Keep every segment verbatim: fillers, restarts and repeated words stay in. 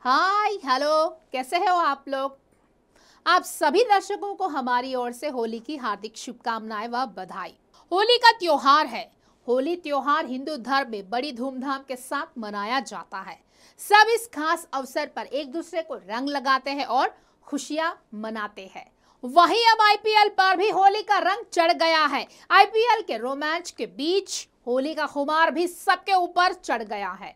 Hi hello, कैसे हो आप लोग। आप सभी दर्शकों को हमारी ओर से होली की हार्दिक शुभकामनाएं व बधाई। होली का त्योहार है। होली त्योहार हिंदू धर्म में बड़ी धूमधाम के साथ मनाया जाता है। सब इस खास अवसर पर एक दूसरे को रंग लगाते हैं और खुशियां मनाते हैं। वहीं अब आईपीएल पर भी होली का रंग चढ़ गया है। आईपीएल के रोमांच के बीच होली का खुमार भी सबके ऊपर चढ़ गया है।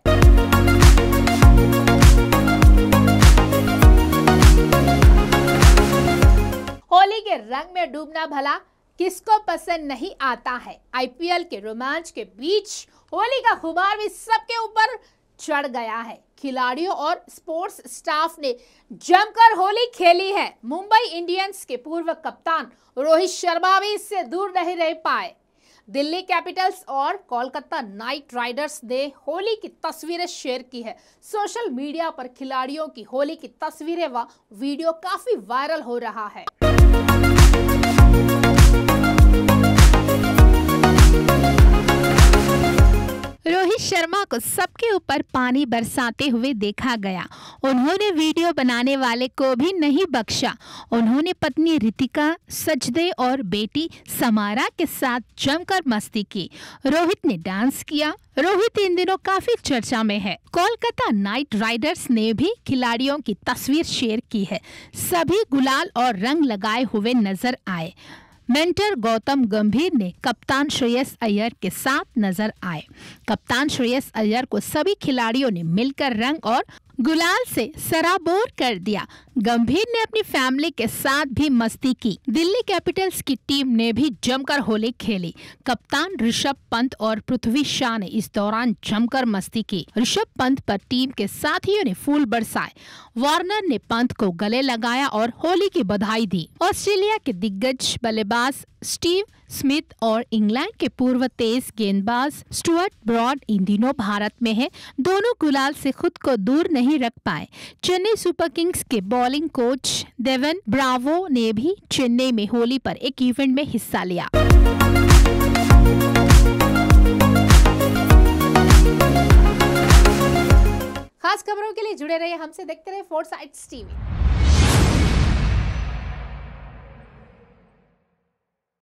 होली के रंग में डूबना भला किसको पसंद नहीं आता है। आईपीएल के रोमांच के बीच होली का खुमार भी सबके ऊपर चढ़ गया है। खिलाड़ियों और स्पोर्ट्स स्टाफ ने जमकर होली खेली है। मुंबई इंडियंस के पूर्व कप्तान रोहित शर्मा भी इससे दूर नहीं रह पाए। दिल्ली कैपिटल्स और कोलकाता नाइट राइडर्स ने होली की तस्वीरें शेयर की है। सोशल मीडिया पर खिलाड़ियों की होली की तस्वीरें व वीडियो काफी वायरल हो रहा है। रोहित शर्मा को सबके ऊपर पानी बरसाते हुए देखा गया। उन्होंने वीडियो बनाने वाले को भी नहीं बख्शा। उन्होंने पत्नी रितिका सजदे और बेटी समारा के साथ जमकर मस्ती की। रोहित ने डांस किया। रोहित इन दिनों काफी चर्चा में है। कोलकाता नाइट राइडर्स ने भी खिलाड़ियों की तस्वीर शेयर की है। सभी गुलाल और रंग लगाए हुए नजर आए। मेंटर गौतम गंभीर ने कप्तान श्रेयस अय्यर के साथ नजर आए। कप्तान श्रेयस अय्यर को सभी खिलाड़ियों ने मिलकर रंग और गुलाल से सराबोर कर दिया। गंभीर ने अपनी फैमिली के साथ भी मस्ती की। दिल्ली कैपिटल्स की टीम ने भी जमकर होली खेली। कप्तान ऋषभ पंत और पृथ्वी शॉ ने इस दौरान जमकर मस्ती की। ऋषभ पंत पर टीम के साथियों ने फूल बरसाए। वार्नर ने पंत को गले लगाया और होली की बधाई दी। ऑस्ट्रेलिया के दिग्गज बल्लेबाज स्टीव स्मिथ और इंग्लैंड के पूर्व तेज गेंदबाज स्टुअर्ट ब्रॉड इन दिनों भारत में है। दोनों गुलाल से खुद को दूर नहीं रख पाए। चेन्नई सुपर किंग्स के बॉलिंग कोच डेवन ब्रावो ने भी चेन्नई में होली पर एक इवेंट में हिस्सा लिया। खास खबरों के लिए जुड़े रहिए हमसे, देखते रहिए फोर साइड्स टीवी।